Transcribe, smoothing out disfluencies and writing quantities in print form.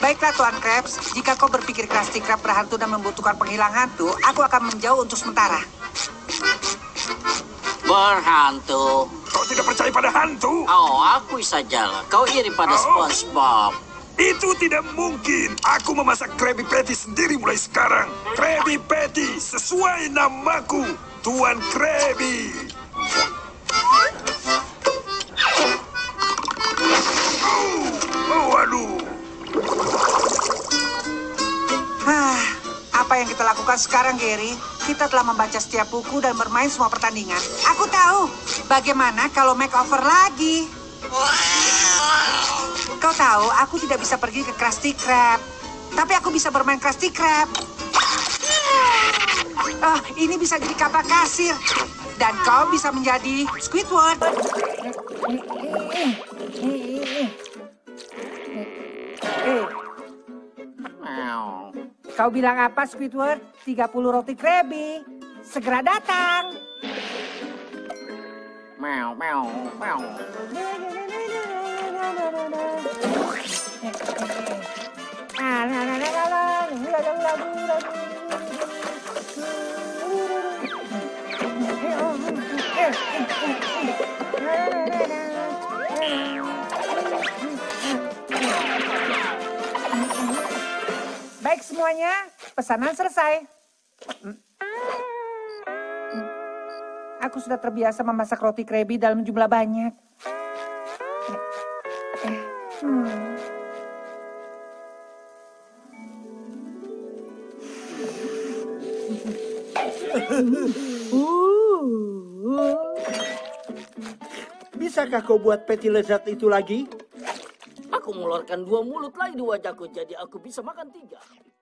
Baiklah Tuan Krabs, jika kau berpikir Krusty Krab berhantu dan membutuhkan penghilang hantu, aku akan menjauh untuk sementara. Berhantu. Kau tidak percaya pada hantu? Oh, akui sajalah. Kau iri pada SpongeBob. Itu tidak mungkin. Aku memasak Krabby Patty sendiri mulai sekarang. Krabby Patty, sesuai namaku, Tuan Krabby. Aduh. Apa yang kita lakukan sekarang, Gary? Kita telah membaca setiap buku dan bermain semua pertandingan. Aku tahu. Bagaimana kalau makeover lagi? Kau tahu, aku tidak bisa pergi ke Krusty Krab. Tapi aku bisa bermain Krusty Krab. Oh, ini bisa jadi kapal kasir. Dan kau bisa menjadi Squidward. Kau bilang apa, Squidward? 30 roti Krabby. Segera datang. Meow, meow, meow. Baik semuanya, pesanan selesai. Aku sudah terbiasa memasak roti Krabby dalam jumlah banyak. Bisakah kau buat patty lezat itu lagi? Aku mengeluarkan 2 mulut lagi di wajahku, jadi aku bisa makan 3.